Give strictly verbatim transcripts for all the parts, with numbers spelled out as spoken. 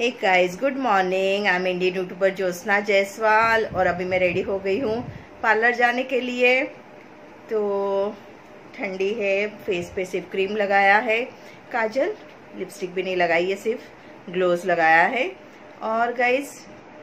Hey guys, good morning. I am Indian YouTuber Jyotsna Jaiswal और अभी मैं रेडी हो गई हूँ पार्लर जाने के लिए। तो ठंडी है, फेस पे सिर्फ क्रीम लगाया है, काजल लिपस्टिक भी नहीं लगाई है, सिर्फ ग्लोज लगाया है। और गाइस,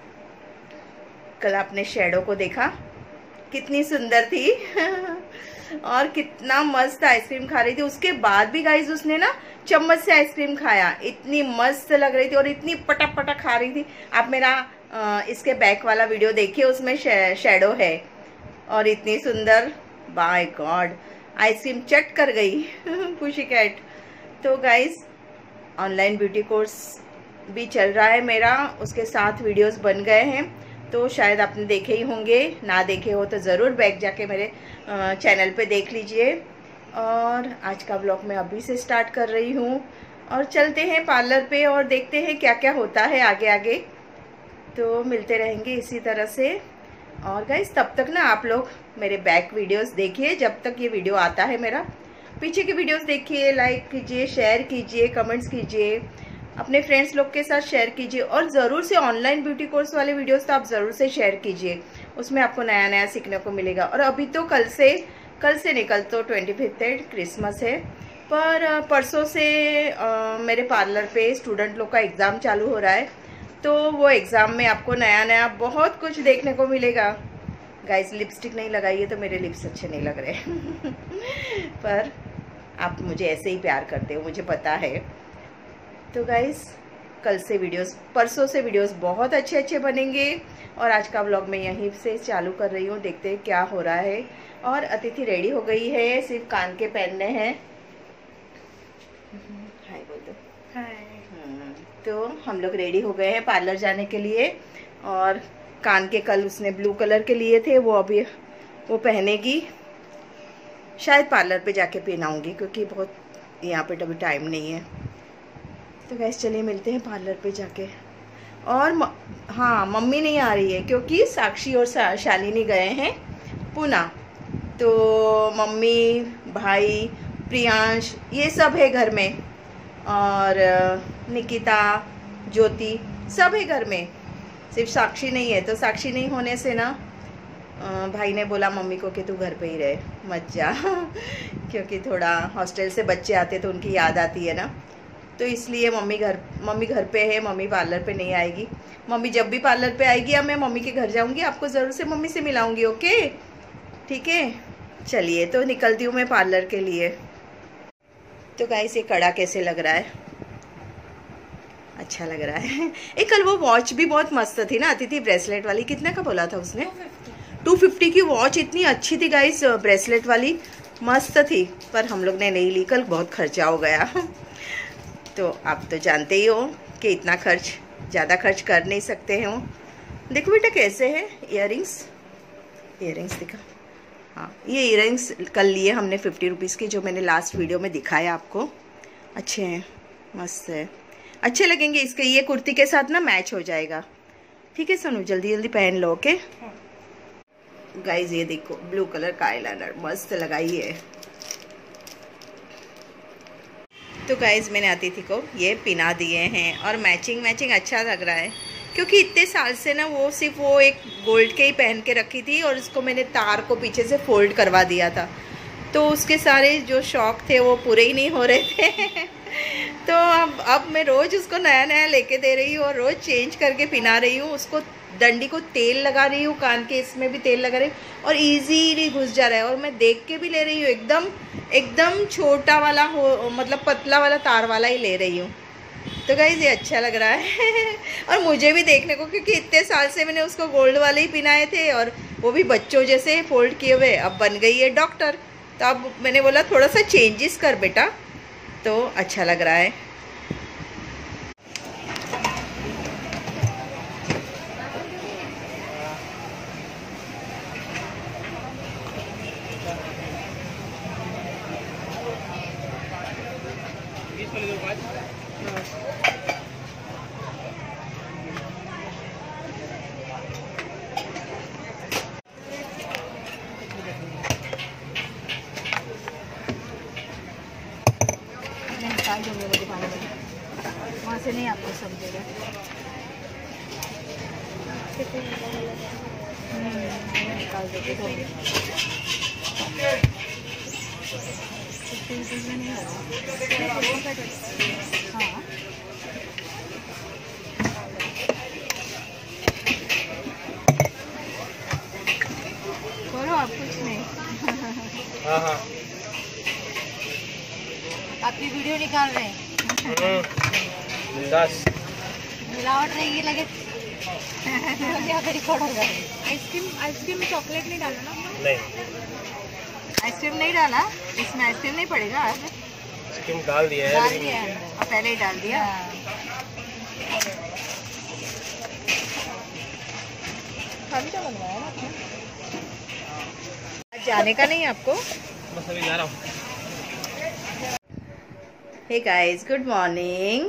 कल आपने शैडो को देखा, कितनी सुंदर थी और कितना मस्त आइसक्रीम खा रही थी। उसके बाद भी गाइस उसने ना चम्मच से आइसक्रीम खाया, इतनी मस्त लग रही थी और इतनी पटक पटक खा रही थी। आप मेरा आ, इसके बैक वाला वीडियो देखिए, उसमें शै, शैडो है और इतनी सुंदर, बाय गॉड, आइसक्रीम चट कर गई खुशी कैट। तो गाइस, ऑनलाइन ब्यूटी कोर्स भी चल रहा है मेरा, उसके साथ वीडियोस बन गए हैं, तो शायद आपने देखे ही होंगे। ना देखे हो तो ज़रूर बैक जाके मेरे चैनल पे देख लीजिए। और आज का ब्लॉग मैं अभी से स्टार्ट कर रही हूँ और चलते हैं पार्लर पे और देखते हैं क्या क्या होता है आगे आगे। तो मिलते रहेंगे इसी तरह से। और गाइस, तब तक ना आप लोग मेरे बैक वीडियोस देखिए, जब तक ये वीडियो आता है मेरा। पीछे की वीडियोस देखिए, लाइक कीजिए, शेयर कीजिए, कमेंट्स कीजिए, अपने फ्रेंड्स लोग के साथ शेयर कीजिए। और ज़रूर से ऑनलाइन ब्यूटी कोर्स वाले वीडियोस तो आप ज़रूर से शेयर कीजिए, उसमें आपको नया नया सीखने को मिलेगा। और अभी तो कल से कल से निकल तो ट्वेंटी फिफ्थ है, क्रिसमस है, पर परसों से आ, मेरे पार्लर पे स्टूडेंट लोग का एग्ज़ाम चालू हो रहा है, तो वो एग्ज़ाम में आपको नया नया बहुत कुछ देखने को मिलेगा। गाइस, लिपस्टिक नहीं लगाई है तो मेरे लिप्स अच्छे नहीं लग रहे पर आप मुझे ऐसे ही प्यार करते हो, मुझे पता है। तो गाइस, कल से वीडियोस, परसों से वीडियोस बहुत अच्छे अच्छे बनेंगे। और आज का व्लॉग मैं यहीं से चालू कर रही हूँ, देखते हैं क्या हो रहा है। और अतिथि रेडी हो गई है, सिर्फ कान के पहनने हैं। हाय बोल दो। हाय। तो हम लोग रेडी हो गए हैं पार्लर जाने के लिए। और कान के कल उसने ब्लू कलर के लिए थे, वो अभी वो पहनेगी। शायद पार्लर पे जाके पहनाऊंगी, क्योंकि बहुत यहाँ पे अभी टाइम नहीं है। तो गैस, चलिए मिलते हैं पार्लर पे जाके। और म, हाँ, मम्मी नहीं आ रही है क्योंकि साक्षी और शालिनी गए हैं पुणे। तो मम्मी, भाई, प्रियांश, ये सब है घर में, और निकिता, ज्योति, सब है घर में, सिर्फ साक्षी नहीं है। तो साक्षी नहीं होने से ना भाई ने बोला मम्मी को कि तू घर पे ही रहे, मत जा क्योंकि थोड़ा हॉस्टल से बच्चे आते तो उनकी याद आती है ना, तो इसलिए मम्मी घर मम्मी घर पे है, मम्मी पार्लर पे नहीं आएगी। मम्मी जब भी पार्लर पे आएगी, अब मैं मम्मी के घर जाऊंगी, आपको ज़रूर से मम्मी से मिलाऊंगी, ओके? ठीक है, चलिए तो निकलती हूँ मैं पार्लर के लिए। तो गाइस, ये कड़ा कैसे लग रहा है? अच्छा लग रहा है एक कल वो वॉच भी बहुत मस्त थी ना, अतिथि ब्रेसलेट वाली, कितने का बोला था उसने? टू फिफ्टी की वॉच, इतनी अच्छी थी गाइस, ब्रेसलेट वाली मस्त थी, पर हम लोग ने नहीं ली, कल बहुत खर्चा हो गया तो आप तो जानते ही हो कि इतना खर्च, ज़्यादा खर्च कर नहीं सकते हो। देखो बेटा कैसे है इयररिंग्स, इयररिंग्स दिखा। हाँ, ये इयररिंग्स कल लिए हमने फिफ्टी रुपीज़ के, जो मैंने लास्ट वीडियो में दिखाया आपको। अच्छे हैं, मस्त है, अच्छे लगेंगे इसके, ये कुर्ती के साथ ना मैच हो जाएगा। ठीक है सोनू, जल्दी जल्दी पहन लो, ओके? गाइज, ये देखो ब्लू कलर का आईलाइनर मस्त लगाई है। तो गाइज, मैंने अतिथि को ये पिना दिए हैं और मैचिंग मैचिंग अच्छा लग रहा है, क्योंकि इतने साल से ना वो सिर्फ वो एक गोल्ड के ही पहन के रखी थी और उसको मैंने तार को पीछे से फोल्ड करवा दिया था, तो उसके सारे जो शौक थे वो पूरे ही नहीं हो रहे थे तो अब अब मैं रोज़ उसको नया नया लेके दे रही हूँ और रोज़ चेंज करके पिना रही हूँ। उसको डंडी को तेल लगा रही हूँ, कान के इसमें भी तेल लगा रही हूँ और इजीली घुस जा रहा है। और मैं देख के भी ले रही हूँ, एकदम एकदम छोटा वाला हो, मतलब पतला वाला तार वाला ही ले रही हूँ। तो गाइस, ये अच्छा लग रहा है और मुझे भी देखने को, क्योंकि इतने साल से मैंने उसको गोल्ड वाले ही पिनाए थे और वो भी बच्चों जैसे फोल्ड किए हुए। अब बन गई है डॉक्टर, तो अब मैंने बोला थोड़ा सा चेंजेस कर बेटा, तो अच्छा लग रहा है। वहाँ से नहीं आपको समझेगा। निकाल दोगे तो हाँ करो आप कुछ नहीं। हाँ हाँ आपकी वीडियो निकाल रहे हैं। दस मिलावट रहेगी लगे क्या रिकॉर्ड होगा। आइसक्रीम आइसक्रीम में चॉकलेट नहीं डाला ना? नहीं आइसक्रीम नहीं डाला इसमें। आइसक्रीम नहीं पड़ेगा। आइसक्रीम डाल दिया है। डाल दिया है और पहले ही डाल दिया। खाली का बनवाया ना आपने? आज जाने का नहीं आपको? बस अभी जा रहा हूँ। Hey guys good morning.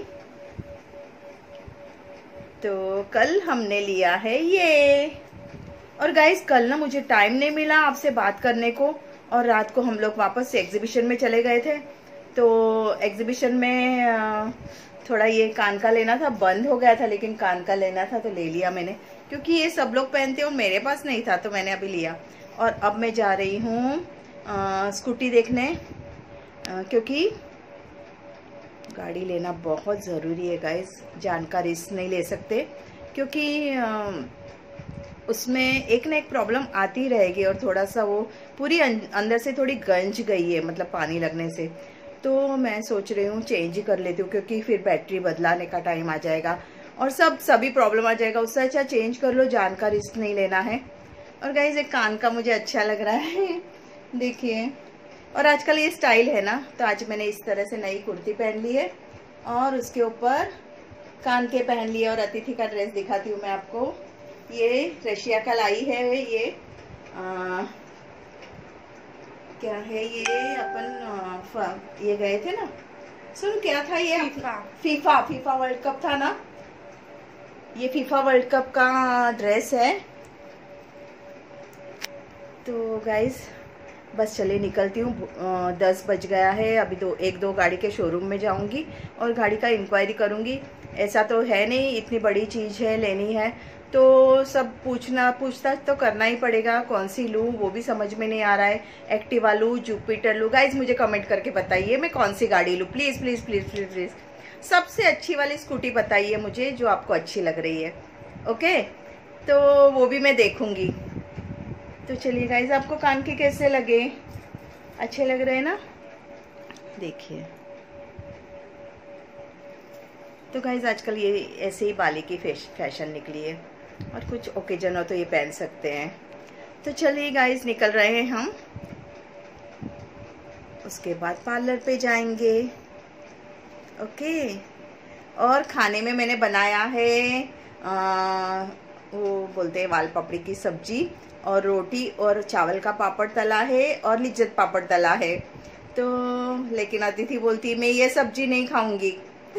तो कल हमने लिया है ये, और गाइस कल ना मुझे टाइम नहीं मिला आपसे बात करने को, और रात को हम लोग वापस से एग्जीबिशन में चले गए थे। तो एग्जीबिशन में थोड़ा ये कान का लेना था, बंद हो गया था, लेकिन कान का लेना था तो ले लिया मैंने, क्योंकि ये सब लोग पहनते और मेरे पास नहीं था तो मैंने अभी लिया। और अब मैं जा रही हूँ स्कूटी देखने, आ, क्योंकि गाड़ी लेना बहुत ज़रूरी है गाइस। जान का रिस्क नहीं ले सकते, क्योंकि आ, उसमें एक ना एक प्रॉब्लम आती रहेगी, और थोड़ा सा वो पूरी अंदर से थोड़ी गंज गई है, मतलब पानी लगने से। तो मैं सोच रही हूँ चेंज ही कर लेती हूँ, क्योंकि फिर बैटरी बदलाने का टाइम आ जाएगा और सब सभी प्रॉब्लम आ जाएगा। उससे अच्छा चेंज कर लो, जान का रिस्क नहीं लेना है। और गाइस एक कान का मुझे अच्छा लग रहा है देखिए, और आजकल ये स्टाइल है ना, तो आज मैंने इस तरह से नई कुर्ती पहन ली है और उसके ऊपर कान के पहन लिए। और अतिथि का ड्रेस दिखाती हूँ मैं आपको। ये रशिया का लाई है ये आ, क्या है ये, अपन आ, ये गए थे ना, सुन क्या था ये, FIFA FIFA FIFA World Cup था ना, ये फीफा वर्ल्ड कप का ड्रेस है। तो गाइस बस चले निकलती हूँ, दस बज गया है। अभी दो एक दो गाड़ी के शोरूम में जाऊंगी और गाड़ी का इंक्वायरी करूंगी। ऐसा तो है नहीं, इतनी बड़ी चीज़ है लेनी है तो सब पूछना पूछताछ तो करना ही पड़ेगा। कौन सी लूँ वो भी समझ में नहीं आ रहा है। एक्टिवा लूँ, जुपिटर लूँ? गाइज मुझे कमेंट करके बताइए मैं कौन सी गाड़ी लूँ, please please please please please. सबसे अच्छी वाली स्कूटी बताइए मुझे जो आपको अच्छी लग रही है, ओके? तो वो भी मैं देखूंगी। तो चलिए गाइज, आपको कान के कैसे लगे? अच्छे लग रहे हैं ना? देखिए तो गाइज आजकल ये ऐसे ही बाली की फैशन निकली है, और कुछ ओकेजन हो तो ये पहन सकते हैं। तो चलिए गाइज निकल रहे हैं हम, उसके बाद पार्लर पे जाएंगे, ओके? और खाने में मैंने बनाया है आ, वो बोलते हैं वाल पापड़ी की सब्जी, और रोटी और चावल का पापड़ तला है, और लिज्जत पापड़ तला है। तो लेकिन अतिथि बोलती मैं ये सब्जी नहीं खाऊंगी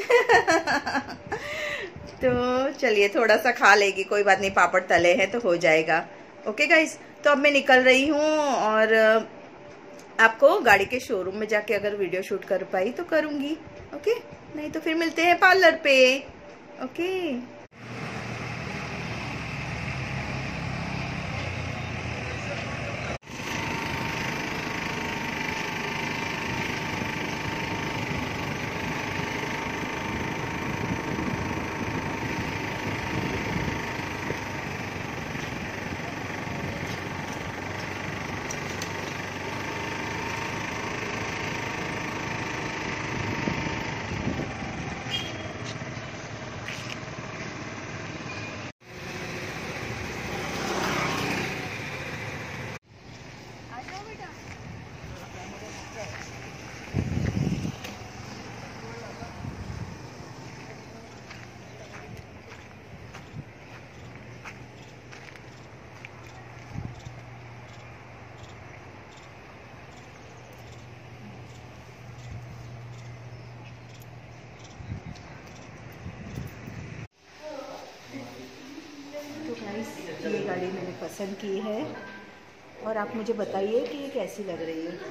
तो चलिए थोड़ा सा खा लेगी, कोई बात नहीं, पापड़ तले हैं तो हो जाएगा। ओके गाइस, तो अब मैं निकल रही हूँ, और आपको गाड़ी के शोरूम में जाके अगर वीडियो शूट कर पाई तो करूँगी, ओके? नहीं तो फिर मिलते हैं पार्लर पे, ओके? ये गाड़ी मैंने पसंद की है, और आप मुझे बताइए कि ये कैसी लग रही है।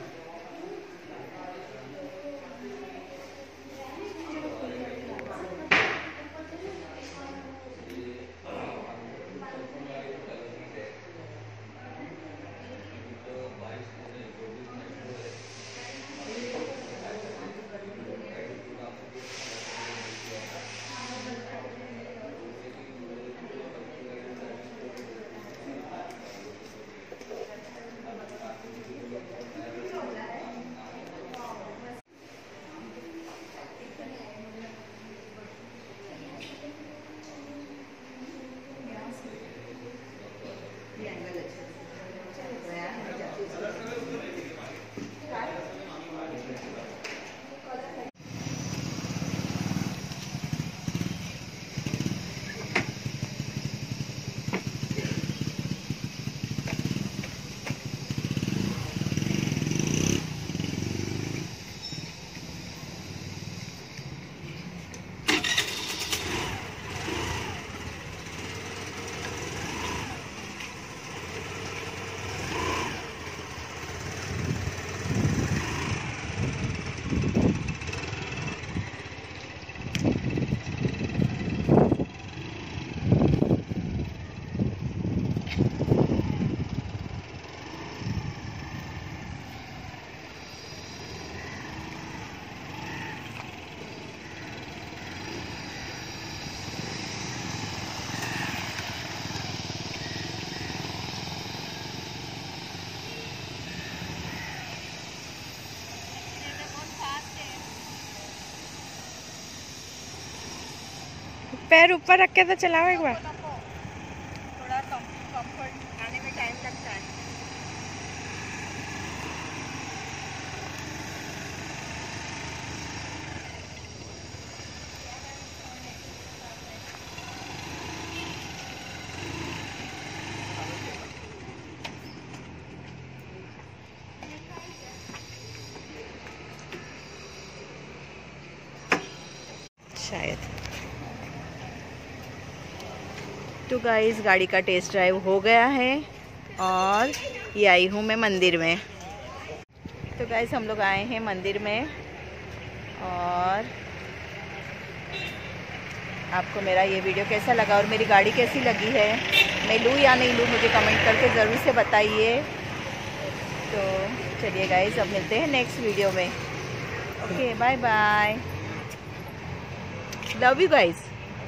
पैर ऊपर रख के तो चलाओ एक बार। थोड़ा कंफर्ट आने में टाइम लगता है। शायद तो गाइस गाड़ी का टेस्ट ड्राइव हो गया है और ये आई हूँ मैं मंदिर में। तो गाइस हम लोग आए हैं मंदिर में और आपको मेरा ये वीडियो कैसा लगा और मेरी गाड़ी कैसी लगी है, मैं लूँ या नहीं लूँ, मुझे कमेंट करके ज़रूर से बताइए। तो चलिए गाइस अब मिलते हैं नेक्स्ट वीडियो में। Okay bye bye, love you guys.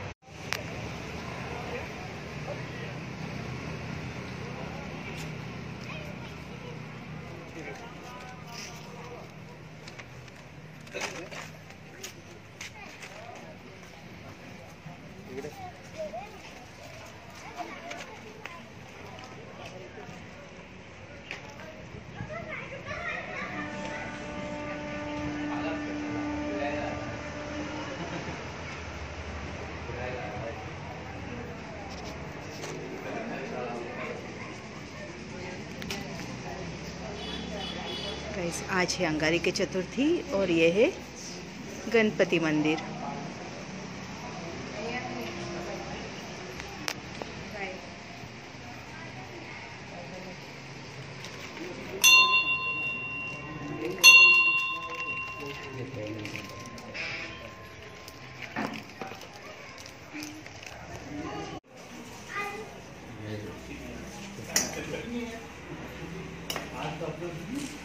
Guys आज है अंगारी की चतुर्थी और ये है गणपति मंदिर। आज